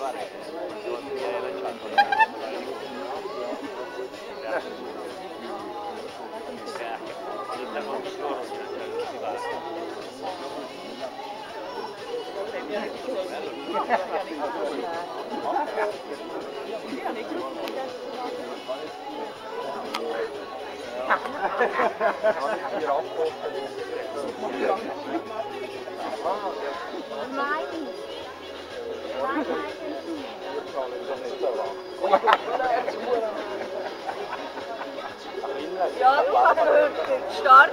Ja, du kannst starten.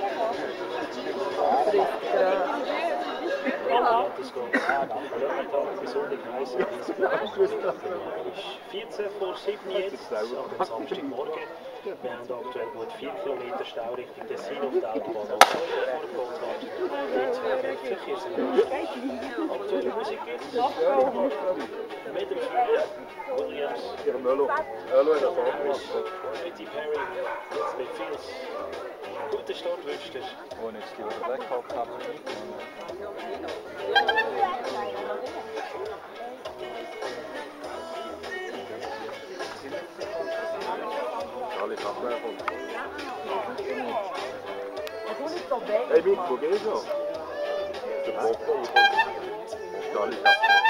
Das geht besonders heiß. 14 vor 7 jetzt, am Samstagmorgen. Wir haben aktuell gut 4 Kilometer Stau Richtung Tessin auf der Autobahn A2 Verkehr sind aktuelle Musik jetzt. Madame Williams, Katy Perry, jetzt mit viel guten Start wünscht er. Und jetzt die Black Hawk haben wir nicht. Alle Kappen. Hey, Mick, wo gehst du? Der Bob. Charlie Kappen.